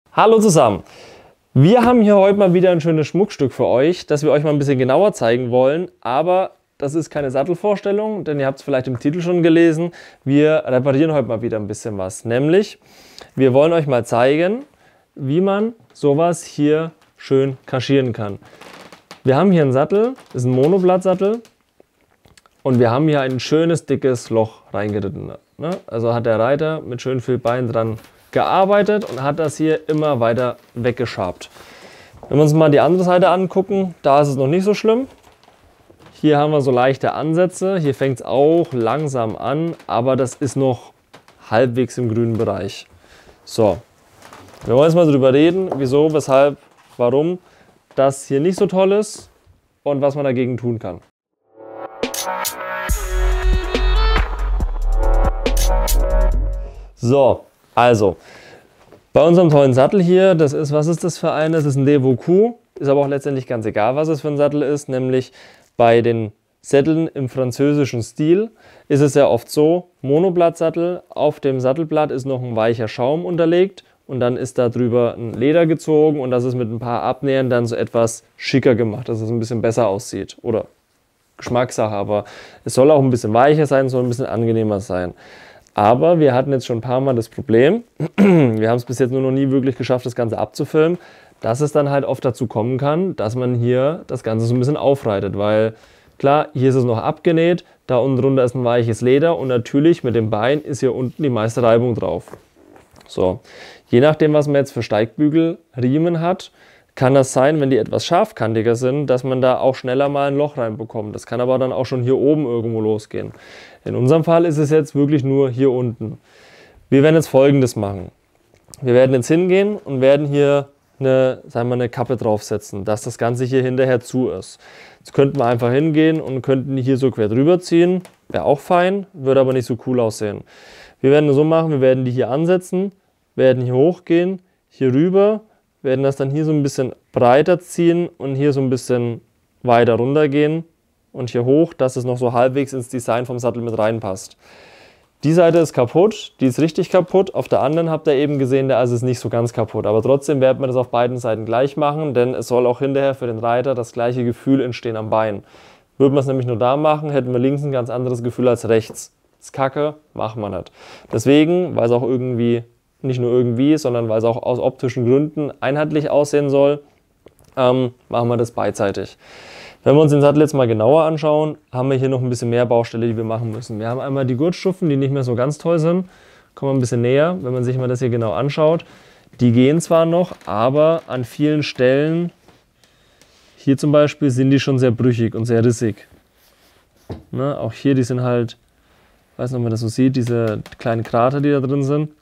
Hallo zusammen! Wir haben hier heute mal wieder ein schönes Schmuckstück für euch, das wir euch mal ein bisschen genauer zeigen wollen, aber das ist keine Sattelvorstellung, denn ihr habt es vielleicht im Titel schon gelesen. Wir reparieren heute mal wieder ein bisschen was, nämlich wir wollen euch mal zeigen, wie man sowas hier schön kaschieren kann. Wir haben hier einen Sattel, das ist ein Monoblattsattel und wir haben hier ein schönes dickes Loch reingeritten. Also hat der Reiter mit schön viel Bein dran gearbeitet und hat das hier immer weiter weggeschabt. Wenn wir uns mal die andere Seite angucken, da ist es noch nicht so schlimm. Hier haben wir so leichte Ansätze, hier fängt es auch langsam an, aber das ist noch halbwegs im grünen Bereich. So, wir wollen jetzt mal darüber reden, wieso, weshalb, warum das hier nicht so toll ist und was man dagegen tun kann. So, also, bei unserem tollen Sattel hier, das ist, was ist das für ein? Das ist ein Devaucoux, ist aber auch letztendlich ganz egal, was es für ein Sattel ist, nämlich bei den Sätteln im französischen Stil ist es ja oft so, Monoblattsattel, auf dem Sattelblatt ist noch ein weicher Schaum unterlegt und dann ist da drüber ein Leder gezogen und das ist mit ein paar Abnähern dann so etwas schicker gemacht, dass es ein bisschen besser aussieht oder Geschmackssache, aber es soll auch ein bisschen weicher sein, soll ein bisschen angenehmer sein. Aber wir hatten jetzt schon ein paar Mal das Problem, wir haben es bis jetzt nur noch nie wirklich geschafft, das Ganze abzufilmen, dass es dann halt oft dazu kommen kann, dass man hier das Ganze so ein bisschen aufreitet, weil klar, hier ist es noch abgenäht, da unten drunter ist ein weiches Leder und natürlich mit dem Bein ist hier unten die meiste Reibung drauf. So, je nachdem, was man jetzt für Steigbügelriemen hat, kann das sein, wenn die etwas scharfkantiger sind, dass man da auch schneller mal ein Loch reinbekommt. Das kann aber dann auch schon hier oben irgendwo losgehen. In unserem Fall ist es jetzt wirklich nur hier unten. Wir werden jetzt Folgendes machen. Wir werden jetzt hingehen und werden hier eine Kappe draufsetzen, dass das Ganze hier hinterher zu ist. Jetzt könnten wir einfach hingehen und könnten hier so quer drüber ziehen. Wäre auch fein, würde aber nicht so cool aussehen. Wir werden es so machen, wir werden die hier ansetzen, werden hier hochgehen, hier rüber, werden das dann hier so ein bisschen breiter ziehen und hier so ein bisschen weiter runter gehen und hier hoch, dass es noch so halbwegs ins Design vom Sattel mit reinpasst. Die Seite ist kaputt, die ist richtig kaputt. Auf der anderen habt ihr eben gesehen, da ist es nicht so ganz kaputt. Aber trotzdem werden wir das auf beiden Seiten gleich machen, denn es soll auch hinterher für den Reiter das gleiche Gefühl entstehen am Bein. Würden wir es nämlich nur da machen, hätten wir links ein ganz anderes Gefühl als rechts. Das ist Kacke, machen wir nicht. Deswegen, weil es auch irgendwie, nicht nur irgendwie, sondern weil es auch aus optischen Gründen einheitlich aussehen soll, machen wir das beidseitig. Wenn wir uns den Sattel jetzt mal genauer anschauen, haben wir hier noch ein bisschen mehr Baustelle, die wir machen müssen. Wir haben einmal die Gurtstufen, die nicht mehr so ganz toll sind. Kommen wir ein bisschen näher, wenn man sich mal das hier genau anschaut. Die gehen zwar noch, aber an vielen Stellen, hier zum Beispiel, sind die schon sehr brüchig und sehr rissig. Ne, auch hier, die sind halt, ich weiß nicht, ob man das so sieht, diese kleinen Krater, die da drin sind.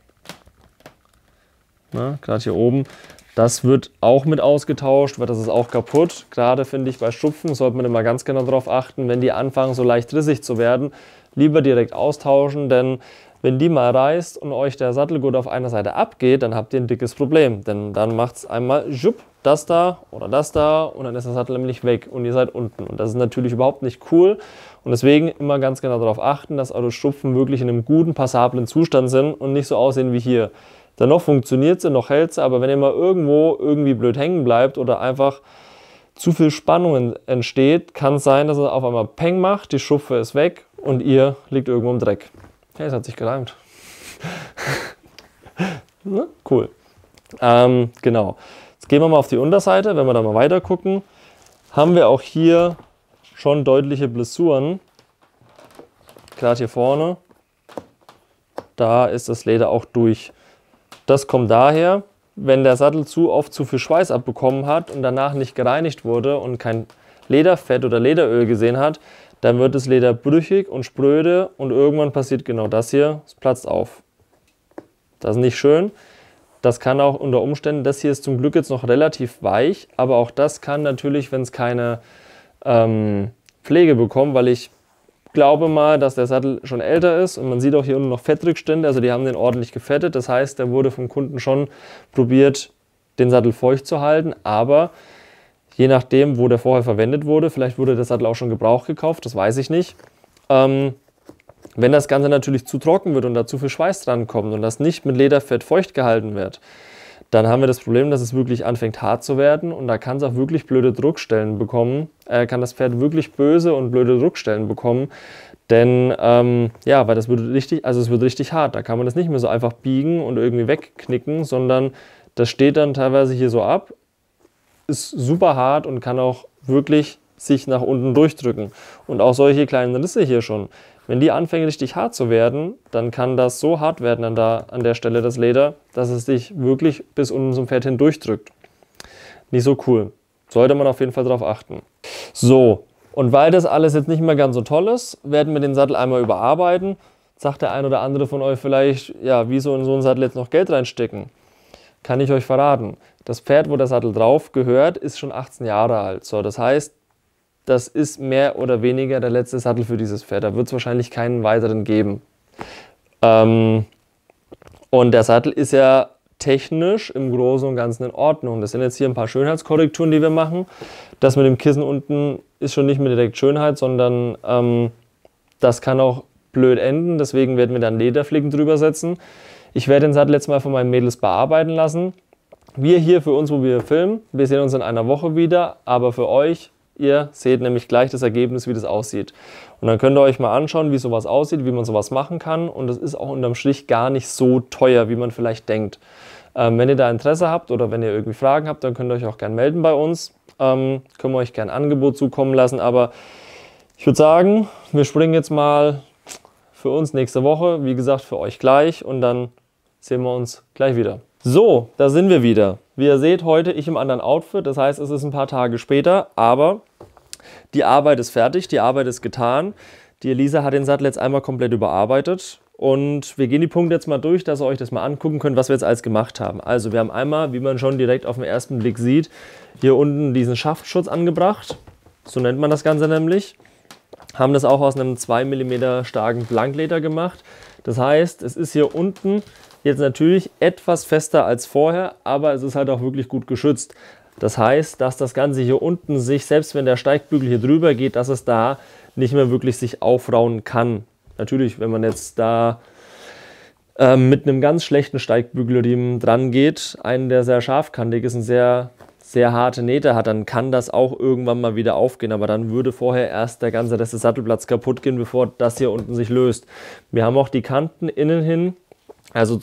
Ne, gerade hier oben. Das wird auch mit ausgetauscht, weil das ist auch kaputt. Gerade finde ich bei Stupfen sollte man immer ganz genau darauf achten, wenn die anfangen so leicht rissig zu werden, lieber direkt austauschen, denn wenn die mal reißt und euch der Sattelgurt auf einer Seite abgeht, dann habt ihr ein dickes Problem, denn dann macht es einmal schupp, das da oder das da und dann ist der Sattel nämlich weg und ihr seid unten und das ist natürlich überhaupt nicht cool und deswegen immer ganz genau darauf achten, dass eure Stupfen wirklich in einem guten, passablen Zustand sind und nicht so aussehen wie hier. Dennoch funktioniert sie, noch hält sie, aber wenn ihr mal irgendwo irgendwie blöd hängen bleibt oder einfach zu viel Spannung entsteht, kann es sein, dass es auf einmal Peng macht, die Schupfe ist weg und ihr liegt irgendwo im Dreck. Ja, es hat sich gereimt. Ne? Cool. Genau. Jetzt gehen wir mal auf die Unterseite, wenn wir da mal weiter gucken, haben wir auch hier schon deutliche Blessuren. Gerade hier vorne, da ist das Leder auch durch. Das kommt daher, wenn der Sattel zu oft zu viel Schweiß abbekommen hat und danach nicht gereinigt wurde und kein Lederfett oder Lederöl gesehen hat, dann wird das Leder brüchig und spröde und irgendwann passiert genau das hier, es platzt auf. Das ist nicht schön. Das kann auch unter Umständen, das hier ist zum Glück jetzt noch relativ weich, aber auch das kann natürlich, wenn es keine Pflege bekommt, weil ich glaube mal, dass der Sattel schon älter ist und man sieht auch hier unten noch Fettrückstände, also die haben den ordentlich gefettet. Das heißt, der wurde vom Kunden schon probiert, den Sattel feucht zu halten, aber je nachdem, wo der vorher verwendet wurde, vielleicht wurde der Sattel auch schon gebraucht gekauft, das weiß ich nicht. Wenn das Ganze natürlich zu trocken wird und da zu viel Schweiß dran kommt und das nicht mit Lederfett feucht gehalten wird, dann haben wir das Problem, dass es wirklich anfängt hart zu werden und da kann es auch wirklich blöde Druckstellen bekommen. Kann das Pferd wirklich böse und blöde Druckstellen bekommen, denn ja, weil das wird richtig, also es wird richtig hart. Da kann man das nicht mehr so einfach biegen und irgendwie wegknicken, sondern das steht dann teilweise hier so ab, ist super hart und kann auch wirklich sich nach unten durchdrücken. Und auch solche kleinen Risse hier schon. Wenn die anfangen richtig hart zu werden, dann kann das so hart werden an der Stelle das Leder, dass es sich wirklich bis unten zum Pferd hin durchdrückt. Nicht so cool. Sollte man auf jeden Fall darauf achten. So, und weil das alles jetzt nicht mehr ganz so toll ist, werden wir den Sattel einmal überarbeiten. Sagt der ein oder andere von euch vielleicht, ja, wieso in so einen Sattel jetzt noch Geld reinstecken? Kann ich euch verraten. Das Pferd, wo der Sattel drauf gehört, ist schon 18 Jahre alt. So, das heißt, das ist mehr oder weniger der letzte Sattel für dieses Pferd. Da wird es wahrscheinlich keinen weiteren geben. Und der Sattel ist ja technisch im Großen und Ganzen in Ordnung. Das sind jetzt hier ein paar Schönheitskorrekturen, die wir machen. Das mit dem Kissen unten ist schon nicht mehr direkt Schönheit, sondern das kann auch blöd enden. Deswegen werden wir dann Lederflicken drüber setzen. Ich werde den Sattel jetzt mal von meinen Mädels bearbeiten lassen. Wir hier für uns, wo wir filmen, wir sehen uns in einer Woche wieder, aber für euch, ihr seht nämlich gleich das Ergebnis, wie das aussieht. Und dann könnt ihr euch mal anschauen, wie sowas aussieht, wie man sowas machen kann. Und das ist auch unterm Strich gar nicht so teuer, wie man vielleicht denkt. Wenn ihr da Interesse habt oder wenn ihr irgendwie Fragen habt, dann könnt ihr euch auch gerne melden bei uns. Können wir euch gerne ein Angebot zukommen lassen. Aber ich würde sagen, wir springen jetzt mal für uns nächste Woche. Wie gesagt, für euch gleich. Und dann sehen wir uns gleich wieder. So, da sind wir wieder. Wie ihr seht, heute ich im anderen Outfit. Das heißt, es ist ein paar Tage später, aber die Arbeit ist fertig, die Arbeit ist getan. Die Elisa hat den Sattel jetzt einmal komplett überarbeitet und wir gehen die Punkte jetzt mal durch, dass ihr euch das mal angucken könnt, was wir jetzt alles gemacht haben. Also wir haben einmal, wie man schon direkt auf den ersten Blick sieht, hier unten diesen Schaftschutz angebracht. So nennt man das Ganze nämlich. Haben das auch aus einem 2 mm starken Blankleder gemacht. Das heißt, es ist hier unten jetzt natürlich etwas fester als vorher, aber es ist halt auch wirklich gut geschützt. Das heißt, dass das Ganze hier unten sich, selbst wenn der Steigbügel hier drüber geht, dass es da nicht mehr wirklich sich aufrauen kann. Natürlich, wenn man jetzt da mit einem ganz schlechten Steigbügelriemen dran geht, einen, der sehr scharfkantig ist und sehr harte Nähte hat, dann kann das auch irgendwann mal wieder aufgehen. Aber dann würde vorher erst der ganze Rest des Sattelblatts kaputt gehen, bevor das hier unten sich löst. Wir haben auch die Kanten innen hin, also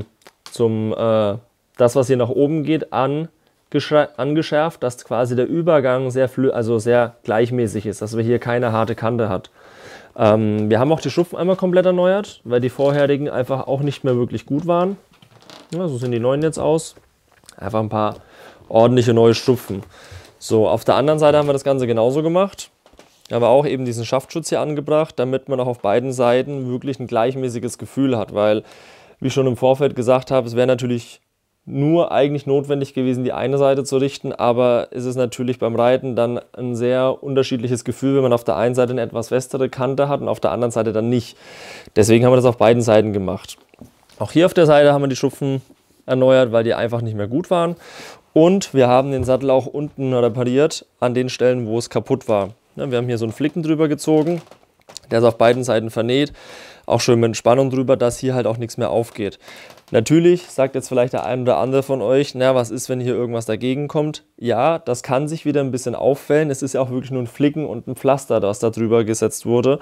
das, was hier nach oben geht, angeschärft, dass quasi der Übergang sehr gleichmäßig ist, dass wir hier keine harte Kante hat. Wir haben auch die Schupfen einmal komplett erneuert, weil die vorherigen einfach auch nicht mehr wirklich gut waren. Ja, so sehen die neuen jetzt aus. Einfach ein paar ordentliche neue Schupfen. So, auf der anderen Seite haben wir das Ganze genauso gemacht. Da haben wir auch eben diesen Schaftschutz hier angebracht, damit man auch auf beiden Seiten wirklich ein gleichmäßiges Gefühl hat, weil, wie ich schon im Vorfeld gesagt habe, es wäre natürlich nur eigentlich notwendig gewesen, die eine Seite zu richten, aber es ist natürlich beim Reiten dann ein sehr unterschiedliches Gefühl, wenn man auf der einen Seite eine etwas festere Kante hat und auf der anderen Seite dann nicht. Deswegen haben wir das auf beiden Seiten gemacht. Auch hier auf der Seite haben wir die Schupfen erneuert, weil die einfach nicht mehr gut waren. Und wir haben den Sattel auch unten repariert, an den Stellen, wo es kaputt war. Wir haben hier so einen Flicken drüber gezogen, der ist auf beiden Seiten vernäht, auch schön mit Spannung drüber, dass hier halt auch nichts mehr aufgeht. Natürlich sagt jetzt vielleicht der ein oder andere von euch, na, was ist, wenn hier irgendwas dagegen kommt? Ja, das kann sich wieder ein bisschen auffällen. Es ist ja auch wirklich nur ein Flicken und ein Pflaster, das da drüber gesetzt wurde.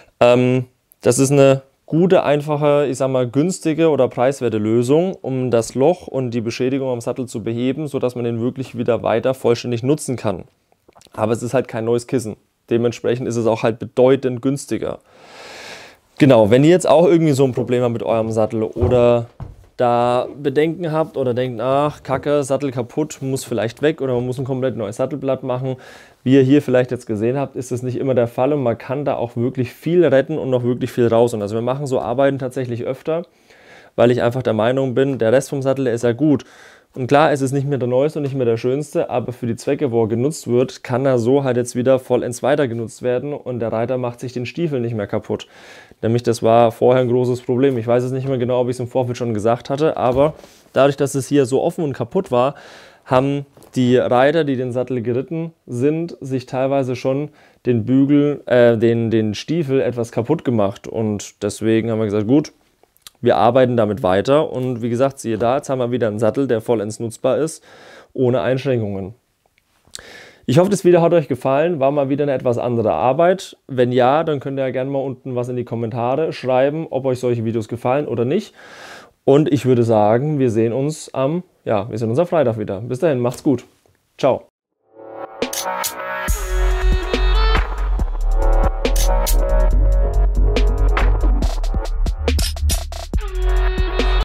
Das ist eine gute, einfache, ich sag mal, günstige oder preiswerte Lösung, um das Loch und die Beschädigung am Sattel zu beheben, sodass man den wirklich wieder weiter vollständig nutzen kann. Aber es ist halt kein neues Kissen. Dementsprechend ist es auch halt bedeutend günstiger. Genau, wenn ihr jetzt auch irgendwie so ein Problem habt mit eurem Sattel oder da Bedenken habt oder denkt, ach, Kacke, Sattel kaputt, muss vielleicht weg oder man muss ein komplett neues Sattelblatt machen. Wie ihr hier vielleicht jetzt gesehen habt, ist das nicht immer der Fall und man kann da auch wirklich viel retten und noch wirklich viel raus. Und also wir machen so Arbeiten tatsächlich öfter, weil ich einfach der Meinung bin, der Rest vom Sattel, der ist ja gut. Und klar, es ist nicht mehr der neueste und nicht mehr der schönste, aber für die Zwecke, wo er genutzt wird, kann er so halt jetzt wieder vollends weiter genutzt werden und der Reiter macht sich den Stiefel nicht mehr kaputt. Nämlich das war vorher ein großes Problem. Ich weiß es nicht mehr genau, ob ich es im Vorfeld schon gesagt hatte, aber dadurch, dass es hier so offen und kaputt war, haben die Reiter, die den Sattel geritten sind, sich teilweise schon den Bügel, den Stiefel etwas kaputt gemacht. Und deswegen haben wir gesagt, gut, wir arbeiten damit weiter und wie gesagt, siehe da, jetzt haben wir wieder einen Sattel, der vollends nutzbar ist, ohne Einschränkungen. Ich hoffe, das Video hat euch gefallen, war mal wieder eine etwas andere Arbeit. Wenn ja, dann könnt ihr ja gerne mal unten was in die Kommentare schreiben, ob euch solche Videos gefallen oder nicht. Und ich würde sagen, wir sehen uns am Freitag wieder. Bis dahin, macht's gut. Ciao.